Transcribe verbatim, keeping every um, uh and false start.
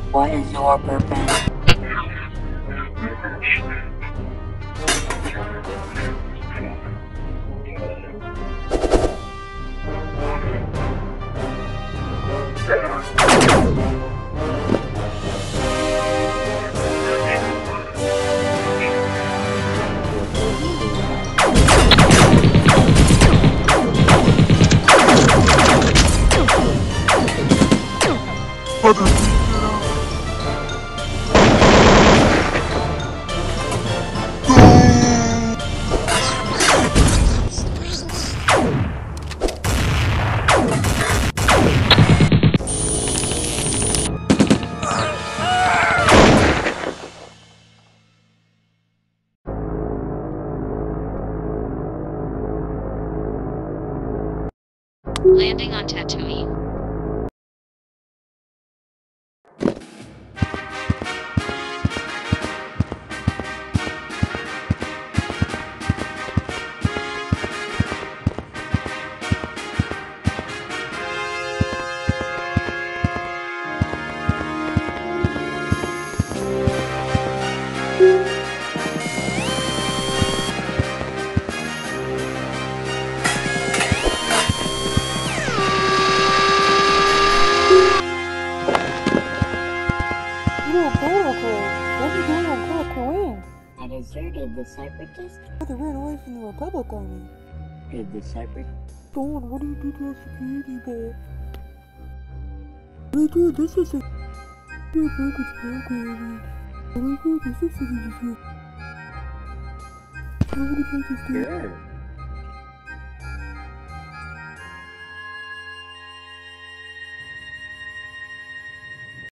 What is your purpose? Landing on Tatooine. What are you doing on Tatooine? I deserted the Separatist. They ran away from the Republic Army. Did the Separatist? Go on, what do you do to a security ball? What do you do? This is a... Your focus programming. What do you do? This is a... How would you like to do? Good.